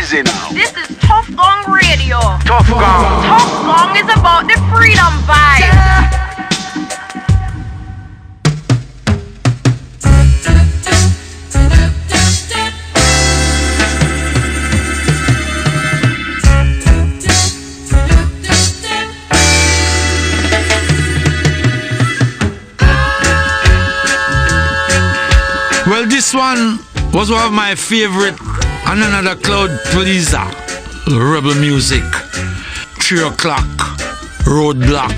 easy now. This is Tough Gong Radio. Tough Gong. Tough Gong is about the freedom vibe. Yeah. Well, this one was one of my favorite, and another cloud pleaser. Rebel music. 3 o'clock. Roadblock.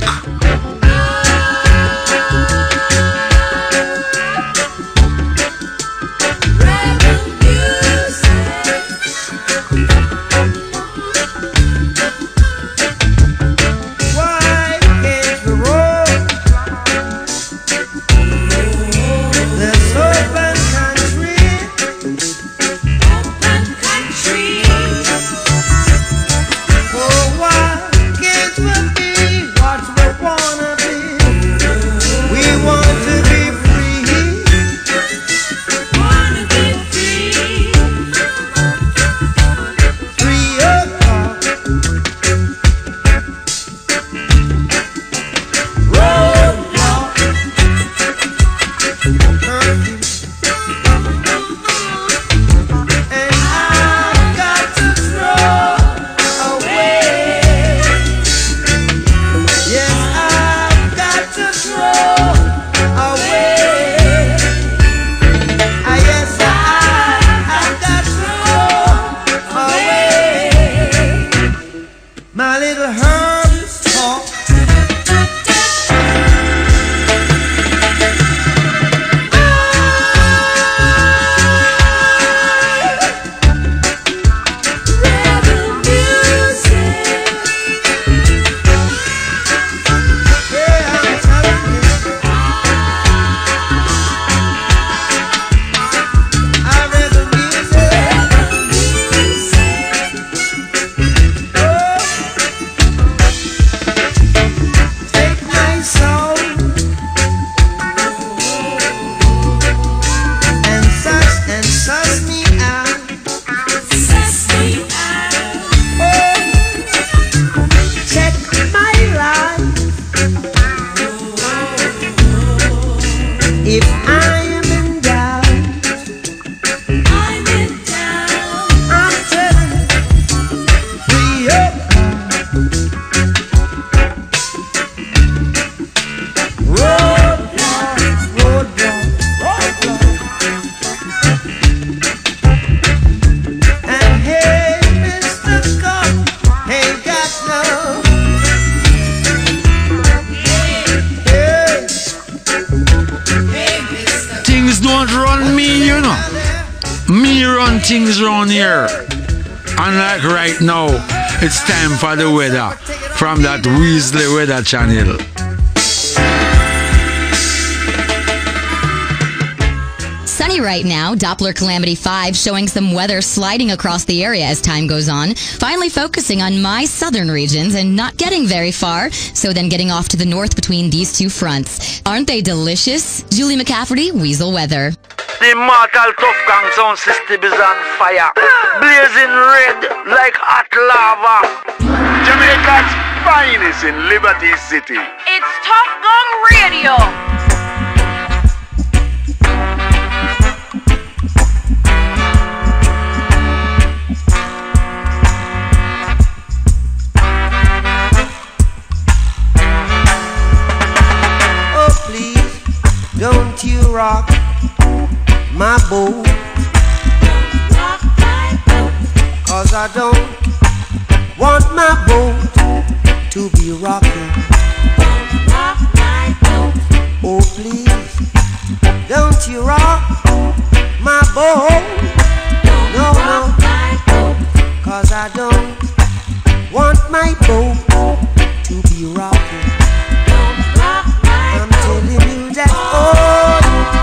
Things around here. Unlike right now, it's time for the weather from that Weasley Weather Channel. Sunny right now, Doppler Calamity 5 showing some weather sliding across the area as time goes on, finally focusing on my southern regions and not getting very far, so then getting off to the north between these two fronts. Aren't they delicious? Julie McCafferty, Weasel Weather. The immortal Tough Gong sound system is on fire, blazing red like hot lava. Jamaica's finest in Liberty City. It's Tough Gong Radio. Oh please, don't you rock my boat, cause I don't want my boat to be rocking. Oh please, don't you rock my boat. No, no, cause I don't want my boat to be rocking. I'm telling you that, oh,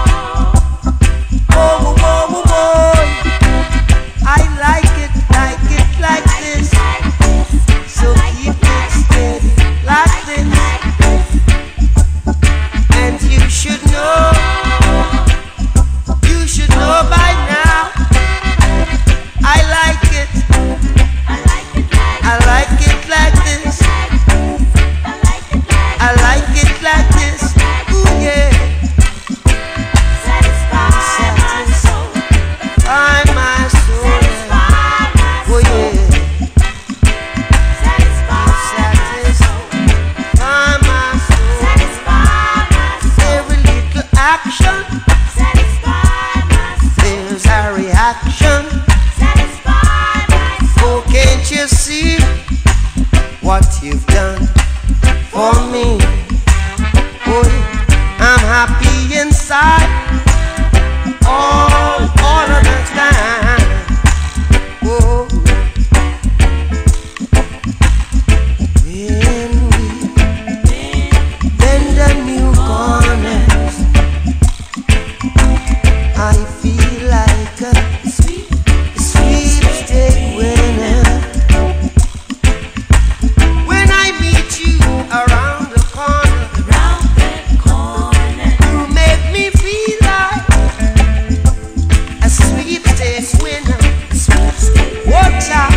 I like it like this. So keep it steady like this. And you should know by now, I like it I like it like this. I like it like this. Ooh yeah. Satisfy my soul. Oh yeah. Satisfy my soul. Every little action, there's a reaction. Oh, can't you see what you've done for me? Oh, I'm happy inside all of the time. Oh, when we bend the new corners, I feel like a sweepstake winner. When I meet you around the corner, you make me feel like a sweepstake winner. Watch out,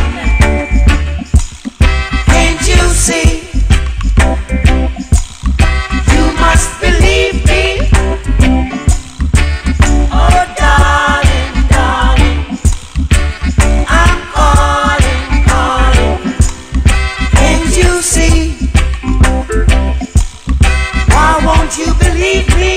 can't you see? You must believe me. Oh darling, darling, I'm calling, calling. Can't you see? Why won't you believe me?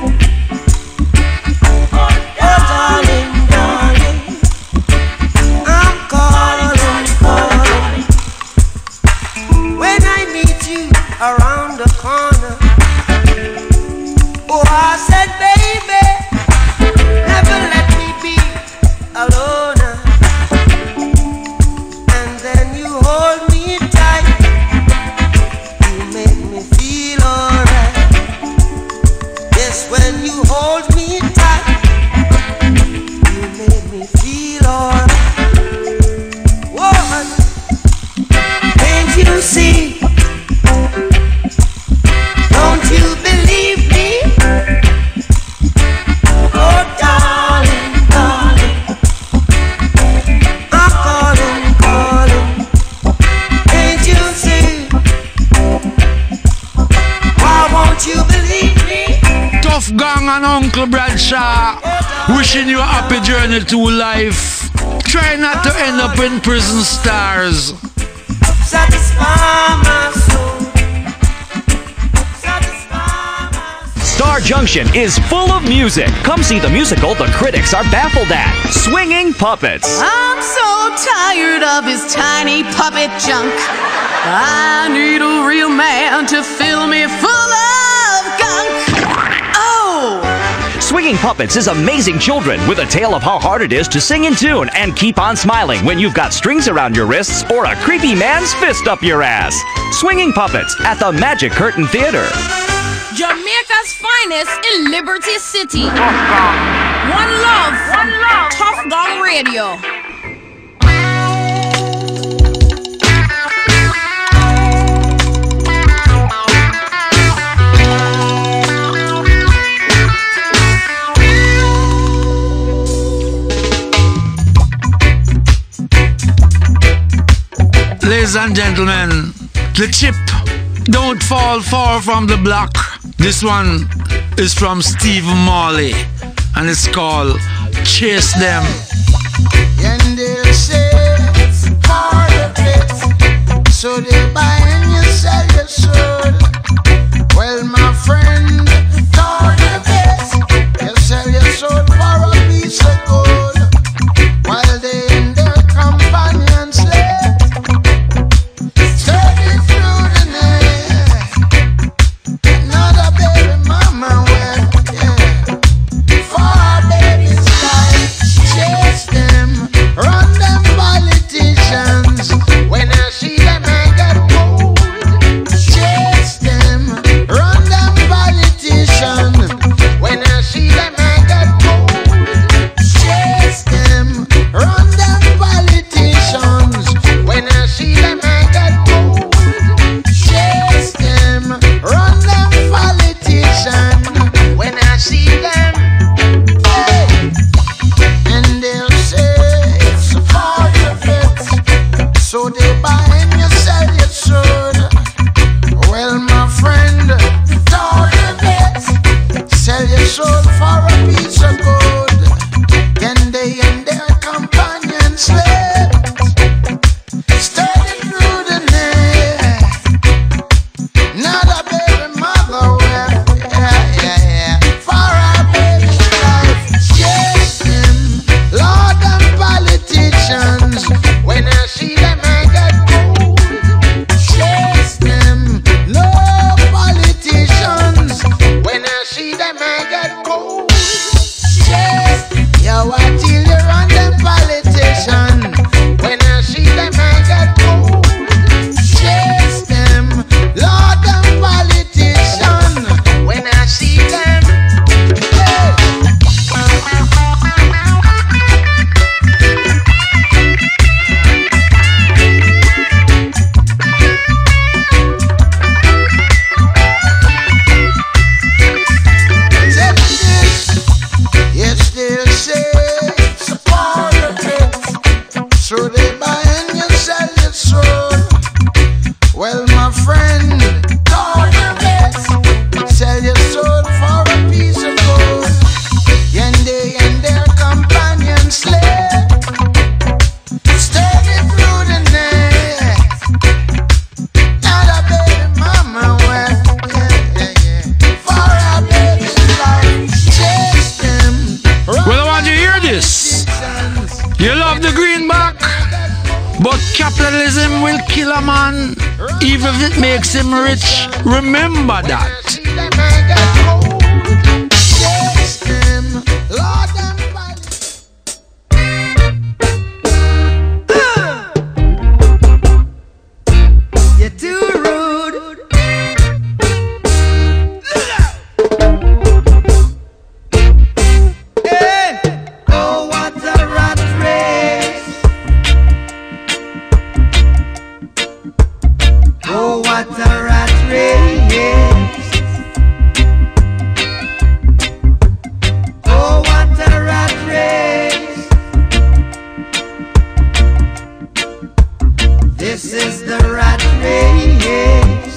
Oh darling, darling, I'm calling, calling. When I meet you around the corner, oh I said, baby, never let me be alone. And then you hold me tight, you make me feel alright. Yes, when you hold me tight, you make me feel alright. Woman, can't you see? Don't you believe me? Oh darling, darling, I'm calling, calling. Can't you see? Why won't you believe me? Tough Gang and Uncle Bradshaw wishing you a happy journey to life. Try not to end up in prison stars. Satisfy my soul. Satisfy my soul. Star Junction is full of music. Come see the musical the critics are baffled at. Swinging Puppets. I'm so tired of his tiny puppet junk. I need a real man to fill me full of gunk. Oh! Swinging Puppets is amazing children with a tale of how hard it is to sing in tune and keep on smiling when you've got strings around your wrists or a creepy man's fist up your ass. Swinging Puppets at the Magic Curtain Theater. Jamaica's finest in Liberty City. Tough Gang. One love. Tough Gang Radio. Ladies and gentlemen, the chip don't fall far from the block. This one is from Steve Marley and it's called Chase Them. And they'll say it's part of it, so they buy and you sell your soul. Well, my friend, part of it, you sell your soul for a piece of gold, while they in their companions slept, steady through the night. Another baby mama wept, yeah, for our baby's life. So they buy and you sell your soul. Well, my friend, sell your soul for a piece of gold. And they and their companions slay. Steady through the night. Not a baby mama wet. For a baby life. Chase them. Well, I want you to hear this. You love the greenback, but capitalism will kill a man, even if it makes him rich. Remember that. You're too rude. Hey. Oh, what a rat race. Oh, what a rat race. Oh, what a rat race. This is the rat race.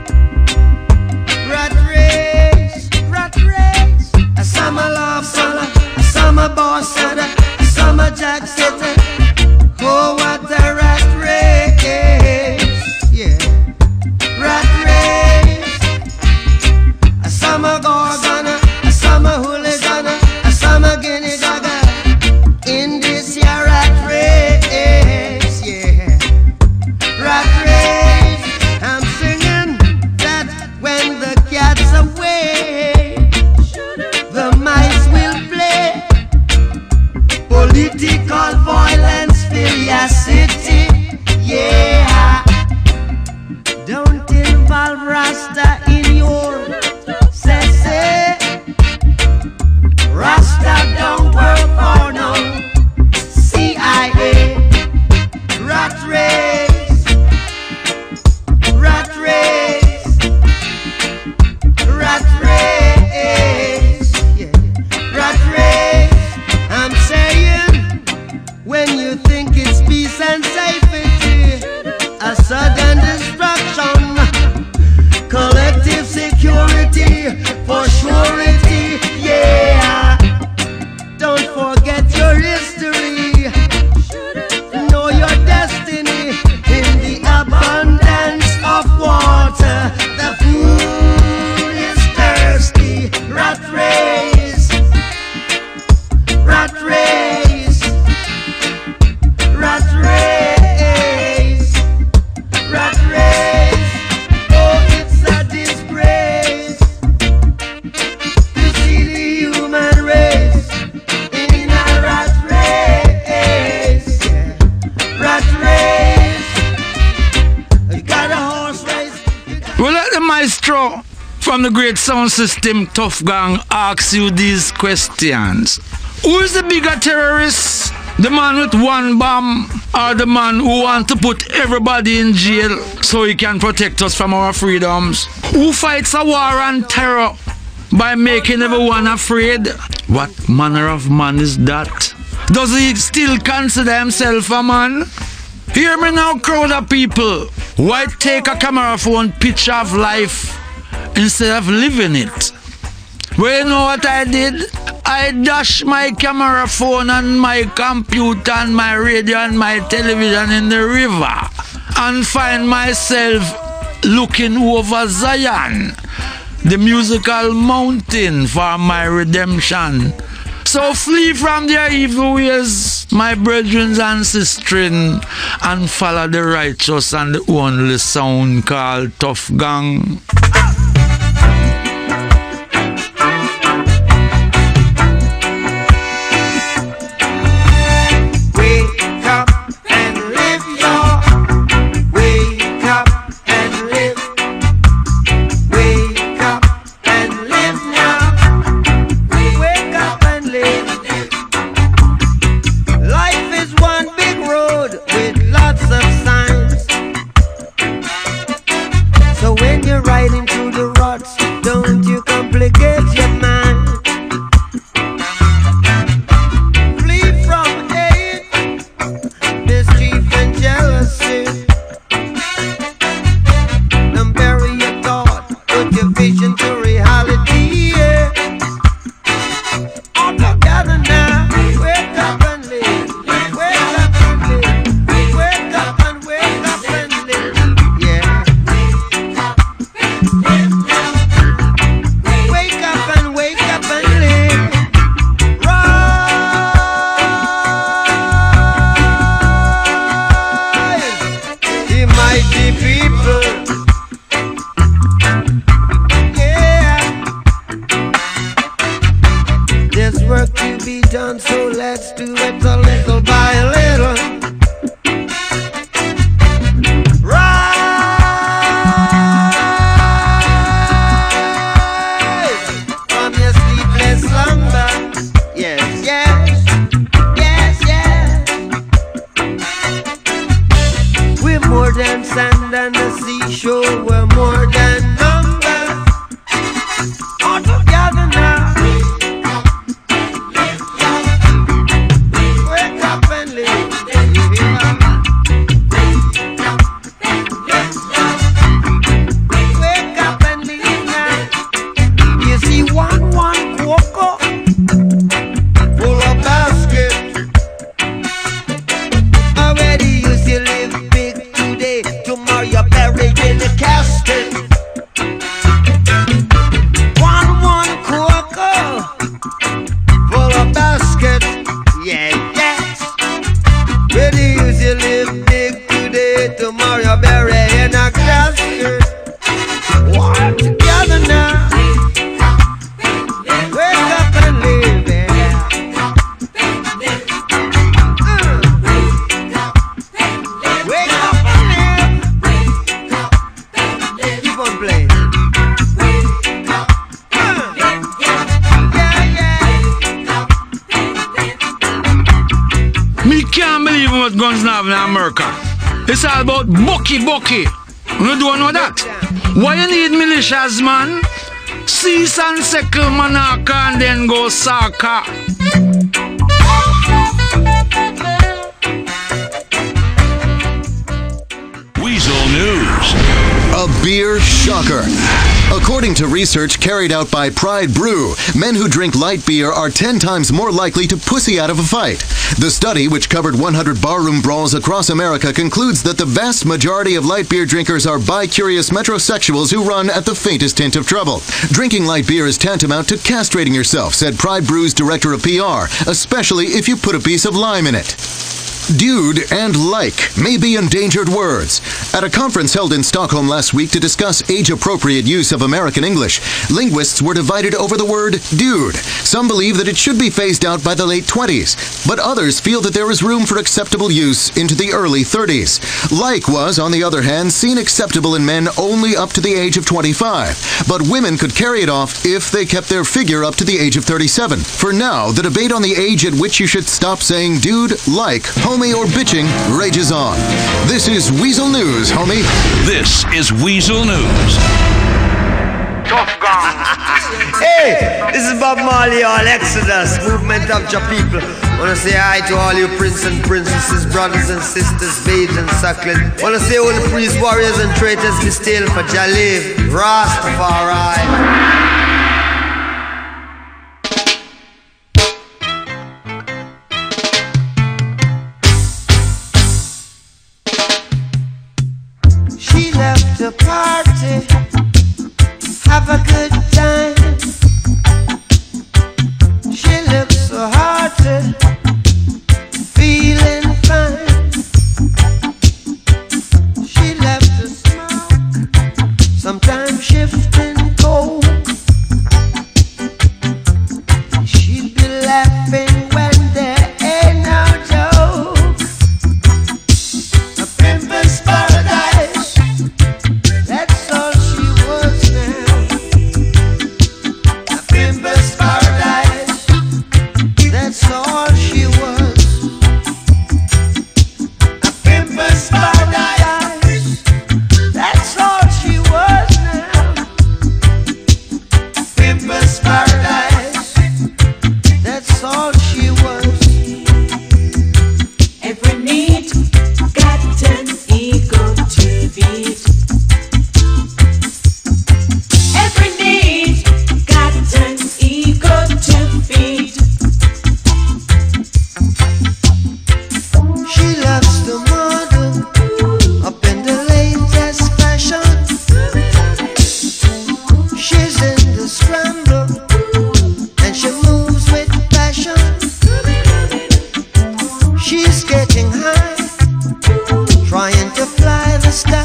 Rat race, rat race. A summer love summer, a summer boss setter, a summer jack setter. Oh, what a rat race. Yeah. Rat race. A summer gorgona, a summer hooligan, a summer guinea gaga. In this year rat race. Yeah. Rat race. I'm singing that when the cat's away, the mice will play. Political violence, city. Yeah. Don't involve Rasta in your say. Rasta don't work for no CIA. Rat race. Rat race. Rat race. Yeah. Rat race. I'm saying, when you think it's peace and safety, a sudden destruction, collective security for surety. Yeah. Don't forget your history. Know your destiny in the abundance of water. The food is thirsty. Rat race. Rat race. Rat race. Rat race. Oh, it's a disgrace to see the human race in a rat race. Yeah. Rat race. You got a horse race. We'll let the maestro from the great sound system, Tough Gang, ask you these questions. Who is the bigger terrorist? The man with one bomb, or the man who wants to put everybody in jail so he can protect us from our freedoms? Who fights a war on terror by making everyone afraid? What manner of man is that? Does he still consider himself a man? Hear me now, crowd of people. Why take a camera phone picture of life instead of living it? Well, you know what I did? I dashed my camera phone and my computer and my radio and my television in the river and find myself looking over Zion, the musical mountain, for my redemption. So flee from their evil ways, my brethren and sisters, and follow the righteous and the only sound called Tough Gang. Riding than sand and the seashore were more than number. All together now. Wake up and live. Wake up and live now. You see one cocoa full of basket. Already you still live big today. Tomorrow you're buried in the casket. One cocoa full of basket. Yeah, yes. Already you still live big today. Tomorrow you're buried in a casket. All together now. Wake up and live, yeah. Wake up and live. Keep on playing. Me can't believe what guns now in America. It's all about Bucky. You don't know that? Why you need militias, man? Cease and settle monarch and then go soccer. Weasel News. A beer shocker. According to research carried out by Pride Brew, men who drink light beer are 10 times more likely to pussy out of a fight. The study, which covered 100 barroom brawls across America, concludes that the vast majority of light beer drinkers are bi-curious metrosexuals who run at the faintest hint of trouble. Drinking light beer is tantamount to castrating yourself, said Pride Brew's director of PR, especially if you put a piece of lime in it. Dude and like may be endangered words. At a conference held in Stockholm last week to discuss age-appropriate use of American English, linguists were divided over the word dude. Some believe that it should be phased out by the late 20s, but others feel that there is room for acceptable use into the early 30s. Like was, on the other hand, seen acceptable in men only up to the age of 25, but women could carry it off if they kept their figure up to the age of 37. For now, the debate on the age at which you should stop saying dude, like, homie, or bitching rages on. This is Weasel News, homie. This is Weasel News. Tough Gang. Hey, this is Bob Marley, all Exodus, movement of your people. Wanna say hi to all you prince and princesses, brothers and sisters, babes and sucklings. Wanna say all the priests, warriors and traitors, be still for Jalil, Rastafari. She left the party, have a good time. She looks so hearty, feeling fine. She left the smoke, sometimes shifting cold. She'd be laughing when there ain't no joke. A pimpin's paradise, that's all she was now. A pimpin's paradise, that's all she was. A pimpin's paradise, that's all she was now. Pimpin's paradise, that's all she was. Every need got an ego to beat. Every need got an ego to feed. She loves the model, up in the latest fashion. She's in the scramble, and she moves with passion. She's getting high, trying to fly the sky.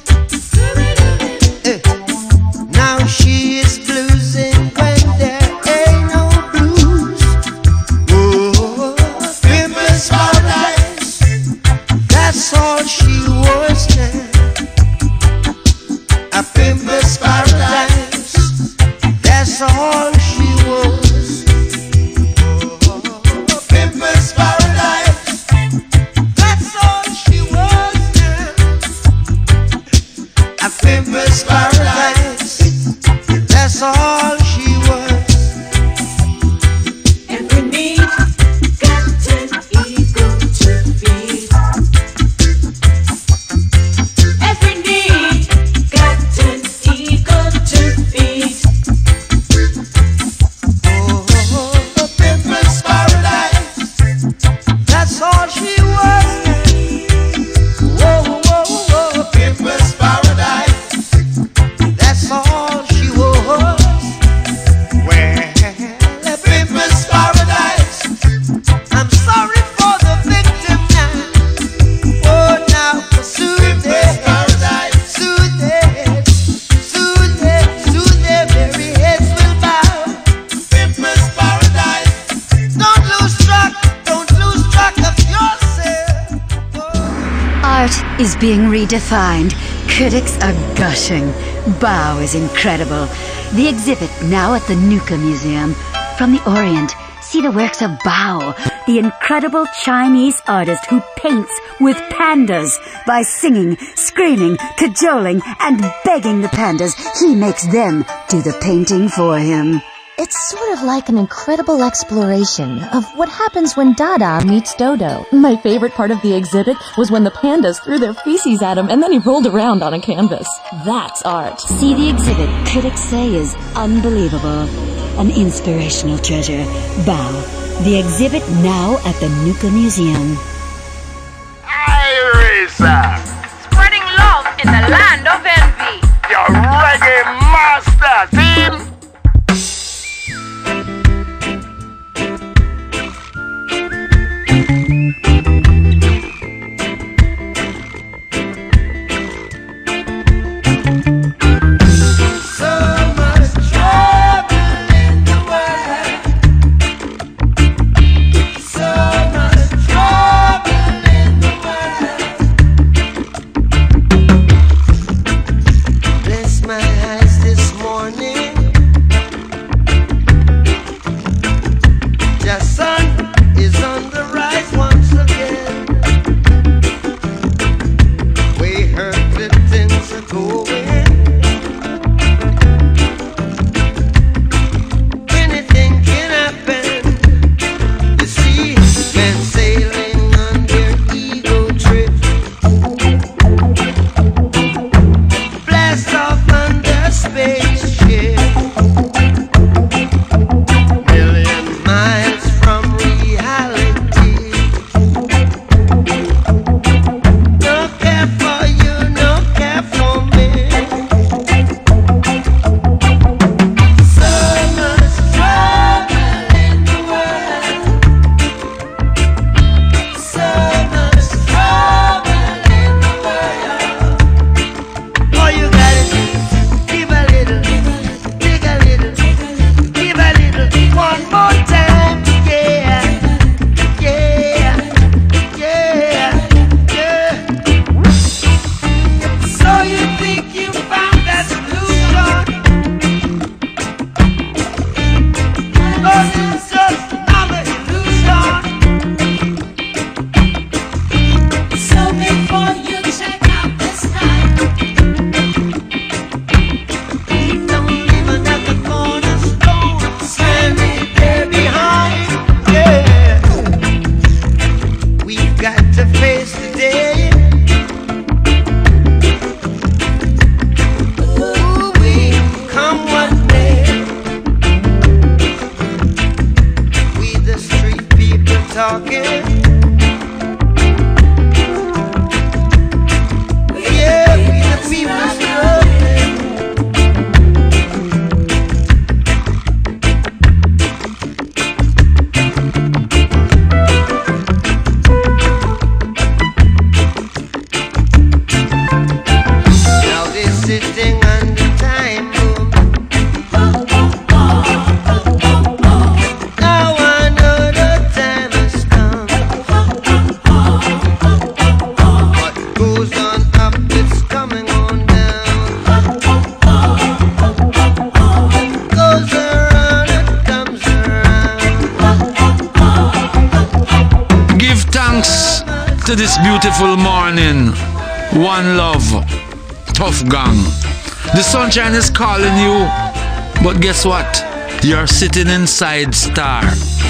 Now she is bluesing when there ain't no blues. Oh, pimpin's paradise, that's all she was now. A pimpin's paradise, that's all she was. Oh, pimpin's paradise, that's all she was now. Art is being redefined. Critics are gushing. Bao is incredible. The exhibit now at the Nuka Museum. From the Orient, see the works of Bao, the incredible Chinese artist who paints with pandas. By singing, screaming, cajoling, and begging the pandas, he makes them do the painting for him. It's sort of like an incredible exploration of what happens when Dada meets Dodo. My favorite part of the exhibit was when the pandas threw their feces at him and then he rolled around on a canvas. That's art. See the exhibit critics say is unbelievable. An inspirational treasure. Bao. The exhibit now at the Nuka Museum. Irisa! Spreading love in the land of envy. Your reggae master team! This beautiful morning, one love, Tough Gang. The sunshine is calling you, but guess what? You're sitting inside Star.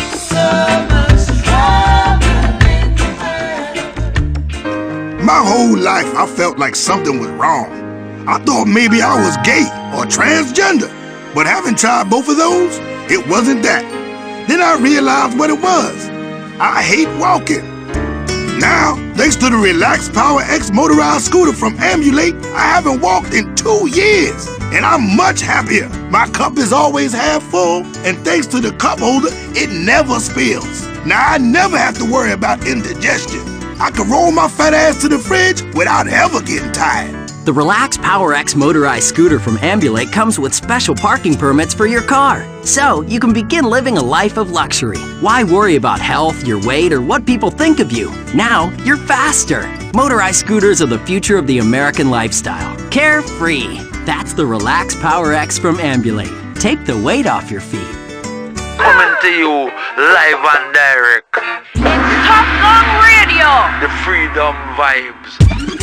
My whole life I felt like something was wrong. I thought maybe I was gay or transgender, but having tried both of those, it wasn't that. Then I realized what it was. I hate walking. Now, thanks to the Relax Power X motorized scooter from Ambulate, I haven't walked in 2 years, and I'm much happier. My cup is always half full, and thanks to the cup holder, it never spills. Now, I never have to worry about indigestion. I can roll my fat ass to the fridge without ever getting tired. The Relax Power X motorized scooter from Ambulate comes with special parking permits for your car, so you can begin living a life of luxury. Why worry about health, your weight, or what people think of you? Now, you're faster. Motorized scooters are the future of the American lifestyle. Carefree. That's the Relax Power X from Ambulate. Take the weight off your feet. Coming to you live and direct. It's Top Gun Radio. The Freedom Vibes.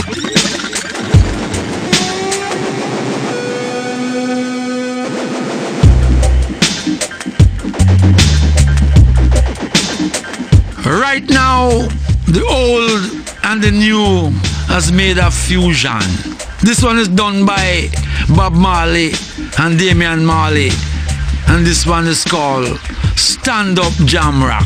Right now, the old and the new has made a fusion. This one is done by Bob Marley and Damian Marley, and this one is called Stand Up Jam Rock.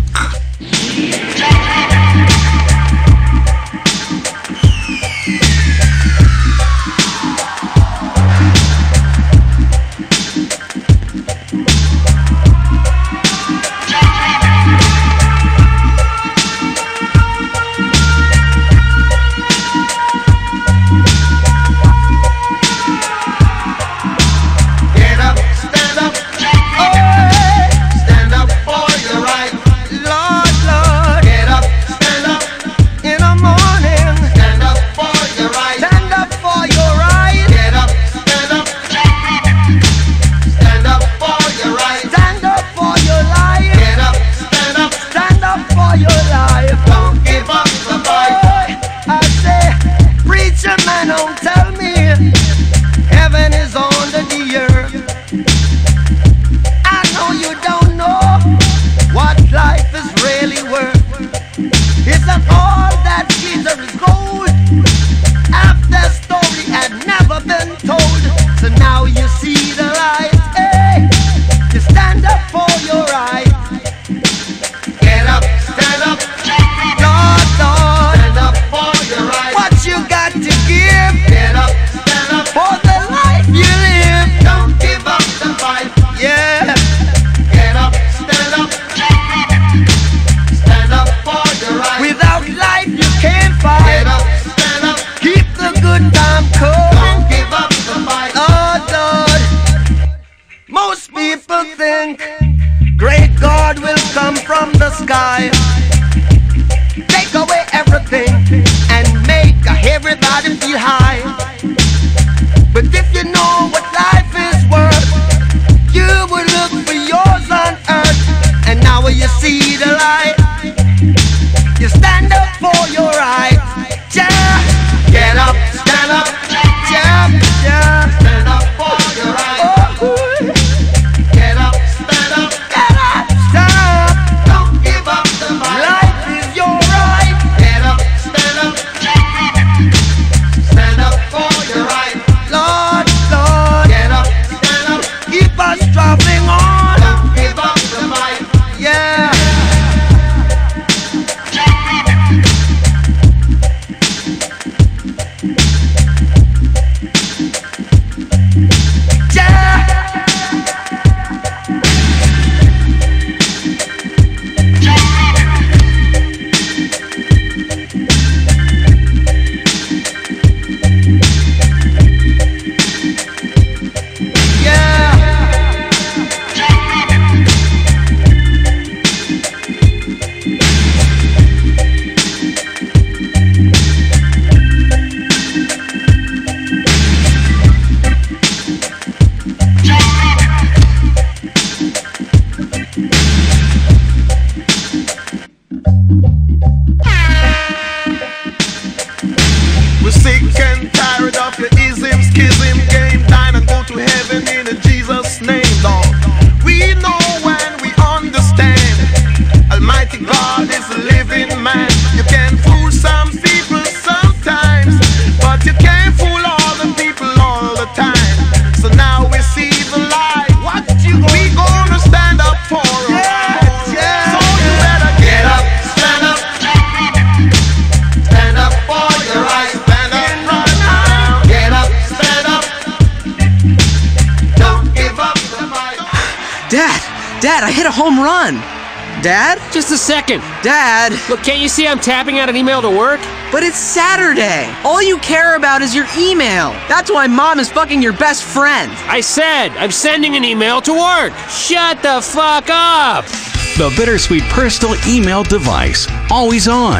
Dad, I hit a home run. Dad? Just a second. Dad. Look, can't you see I'm tapping out an email to work? But it's Saturday. All you care about is your email. That's why Mom is fucking your best friend. I said I'm sending an email to work. Shut the fuck up. The Bittersweet personal email device. Always on.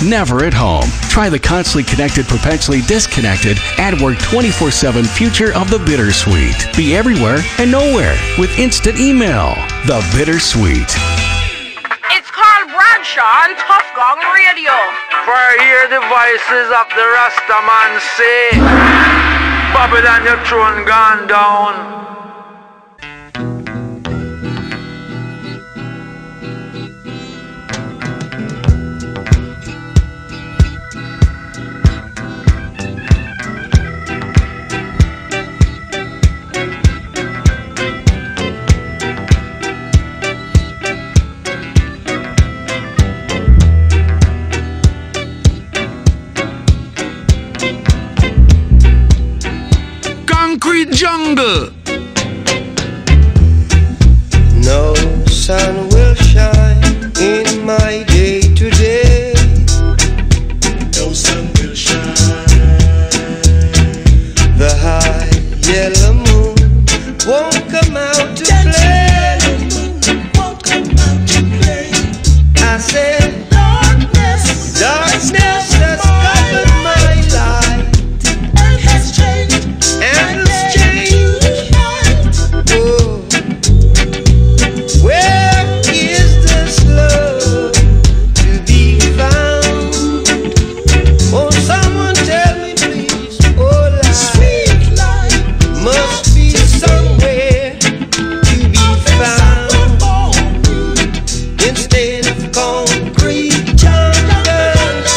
never at home. Try the constantly connected, perpetually disconnected, AdWork 24/7 future of the Bittersweet. Be everywhere and nowhere with instant email. The Bittersweet. It's Carl Bradshaw on Tough Gong Radio. For I hear the voices of the Rastaman say, Babylon, your throne gone down. Concrete jungle. No sun will shine in my day today. No sun will shine. The high yellow moon won't come out to play. I said darkness, darkness has covered my life and has changed. And it's changed. Oh, where is this love to be found? Oh, someone tell me please. Oh, life, sweet life, must be somewhere to be found. Instead of concrete jungles,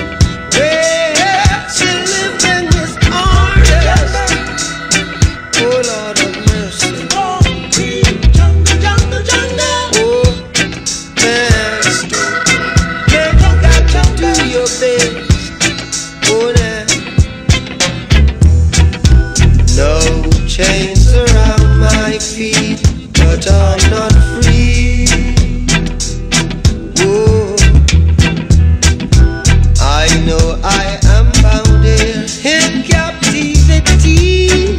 where she lived in this order. Oh Lord of mercy. Concrete jungle, jungle, jungle. Oh, master, man, you got to do your best. Oh, now. No chains around my feet, but I'm not free. Oh, I know I am bound here in captivity.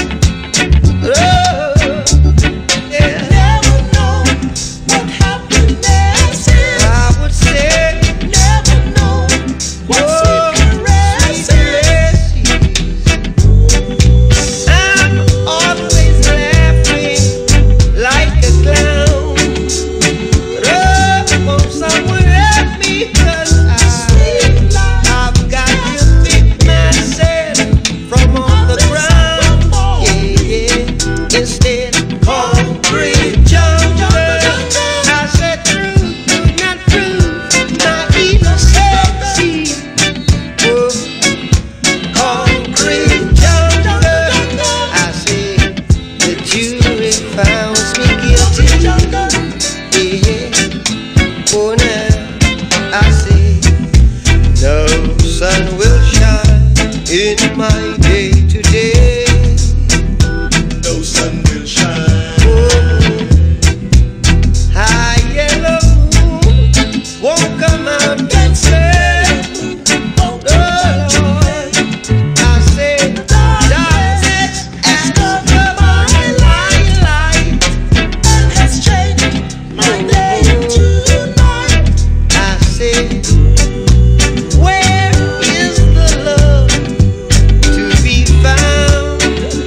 In my day today, no sun will shine. Oh, high yellow moon won't come out and say, oh Lord, I say, darkness has covered my light and has changed my day tonight. I say, where is the love to be found?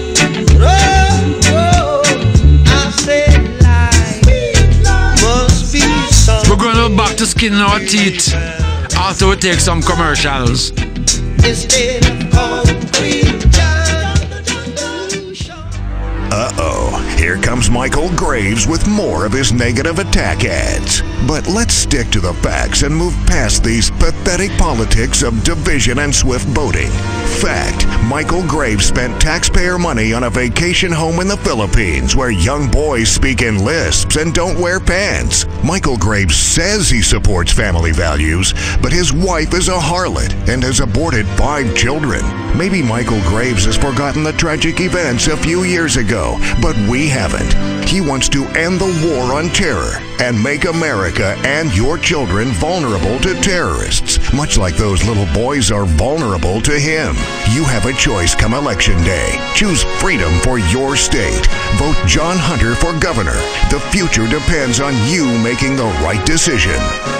Oh, I said life must be some. We're going back to skin our teeth after we take some commercials. Instead of concrete. Uh-oh, here comes Michael Graves with more of his negative attack ads. But let's stick to the facts and move past these pathetic politics of division and swift boating. Fact, Michael Graves spent taxpayer money on a vacation home in the Philippines where young boys speak in lisps and don't wear pants. Michael Graves says he supports family values, but his wife is a harlot and has aborted 5 children. Maybe Michael Graves has forgotten the tragic events a few years ago, but we haven't. He wants to end the war on terror and make America and your children vulnerable to terrorists, much like those little boys are vulnerable to him. You have a choice come Election Day. Choose freedom for your state. Vote John Hunter for governor. The future depends on you making the right decision.